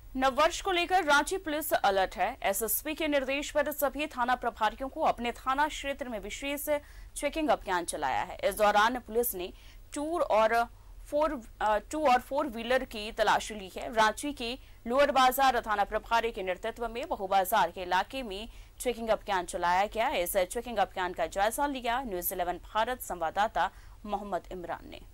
नववर्ष को लेकर रांची पुलिस अलर्ट है। एसएसपी के निर्देश पर सभी थाना प्रभारियों को अपने थाना क्षेत्र में विशेष चेकिंग अभियान चलाया है। इस दौरान पुलिस ने टू और फोर व्हीलर की तलाशी ली है। रांची के लोअर बाजार थाना प्रभारी के नेतृत्व में बहु बाजार के इलाके में चेकिंग अभियान चलाया गया। इस चेकिंग अभियान का जायजा लिया न्यूज़ 11 भारत संवाददाता मोहम्मद इमरान ने।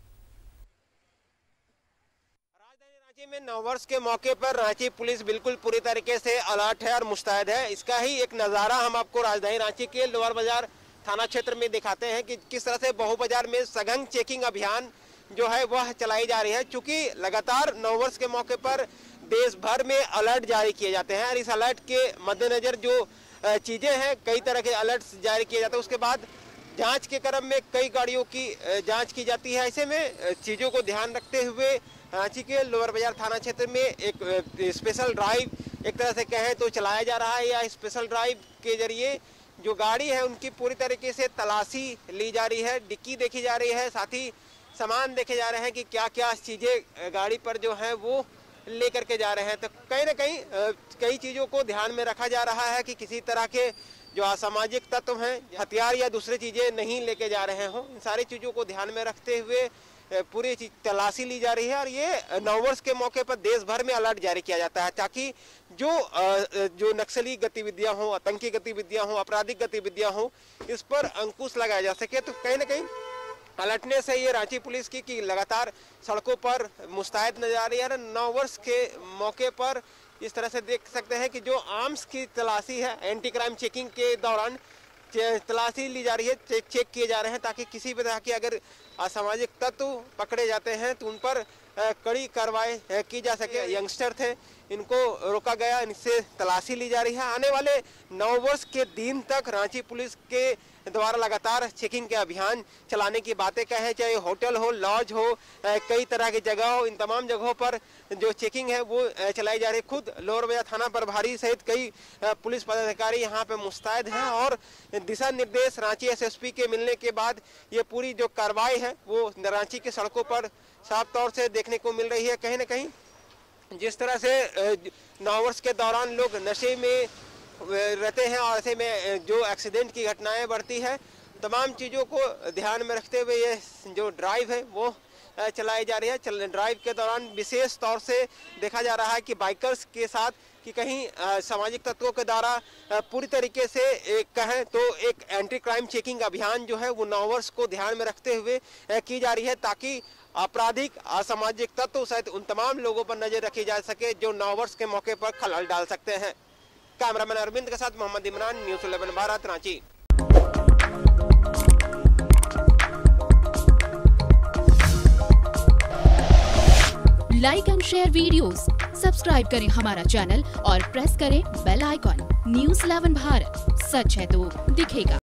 रांची में नववर्ष के मौके पर रांची पुलिस बिल्कुल पूरी तरीके से अलर्ट है और मुस्तैद है। इसका ही एक नज़ारा हम आपको राजधानी रांची के लोअर बाजार थाना क्षेत्र में दिखाते हैं कि किस तरह से बहु बाजार में सघन चेकिंग अभियान जो है वह चलाई जा रही है। चूंकि लगातार नववर्ष के मौके पर देश भर में अलर्ट जारी किए जाते हैं और इस अलर्ट के मद्देनजर जो चीज़ें हैं, कई तरह के अलर्ट जारी किए जाते हैं। उसके बाद जांच के क्रम में कई गाड़ियों की जांच की जाती है। ऐसे में चीज़ों को ध्यान रखते हुए रांची के लोअर बाजार थाना क्षेत्र में एक स्पेशल ड्राइव एक तरह से कहें तो चलाया जा रहा है। या स्पेशल ड्राइव के जरिए जो गाड़ी है उनकी पूरी तरीके से तलाशी ली जा रही है, डिक्की देखी जा रही है, साथ ही सामान देखे जा रहे हैं कि क्या क्या चीज़ें गाड़ी पर जो है वो लेकर के जा रहे हैं। तो कहीं ना कहीं कई चीज़ों को ध्यान में रखा जा रहा है कि किसी तरह के जो असामाजिक तत्व हैं, हथियार या दूसरी चीज़ें नहीं लेके जा रहे हों। इन सारी चीज़ों को ध्यान में रखते हुए पूरी तलाशी ली जा रही है। और ये नववर्ष के मौके पर देश भर में अलर्ट जारी किया जाता है ताकि जो नक्सली गतिविधियां हों, आतंकी गतिविधियां हों, आपराधिक गतिविधियां हों, इस पर अंकुश लगाया जा सके। तो कहीं ना कहीं अलर्टनेस है ये रांची पुलिस की कि लगातार सड़कों पर मुस्तैद नजर आ रही है। नववर्ष के मौके पर इस तरह से देख सकते हैं कि जो आर्म्स की तलाशी है, एंटी क्राइम चेकिंग के दौरान तलाशी ली जा रही है, चेक किए जा रहे हैं ताकि किसी भी तरह के अगर असामाजिक तत्व पकड़े जाते हैं तो उन पर कड़ी कार्रवाई की जा सके। यंगस्टर थे, इनको रोका गया, इनसे तलाशी ली जा रही है। आने वाले नववर्ष के दिन तक रांची पुलिस के द्वारा लगातार चेकिंग के अभियान चलाने की बातें कहें, चाहे होटल हो, लॉज हो, कई तरह की जगह हो, इन तमाम जगहों पर जो चेकिंग है वो चलाई जा रही है। खुद लोअर बाजार थाना प्रभारी सहित कई पुलिस पदाधिकारी यहाँ पे मुस्तैद हैं और दिशा निर्देश रांची एसएसपी के मिलने के बाद ये पूरी जो कार्रवाई है वो रांची के सड़कों पर साफ तौर से देखने को मिल रही है। कहीं ना कहीं जिस तरह से नववर्ष के दौरान लोग नशे में रहते हैं और ऐसे में जो एक्सीडेंट की घटनाएं बढ़ती है, तमाम चीज़ों को ध्यान में रखते हुए ये जो ड्राइव है वो चलाई जा रही है। ड्राइव के दौरान विशेष तौर से देखा जा रहा है कि बाइकर्स के साथ कि कहीं सामाजिक तत्वों के द्वारा पूरी तरीके से कहें तो एक एंटी क्राइम चेकिंग अभियान जो है वो नववर्ष को ध्यान में रखते हुए की जा रही है ताकि आपराधिक असामाजिक तत्व सहित उन तमाम लोगों पर नजर रखी जा सके जो नववर्ष के मौके पर खलल डाल सकते हैं। कैमरामैन अरविंद के साथ Mohammad Imran, news 11 Bharat, Ranchi. Like and share videos, subscribe करें हमारा चैनल और प्रेस करें बेल आइकॉन। न्यूज़ 11 भारत, सच है तो दिखेगा।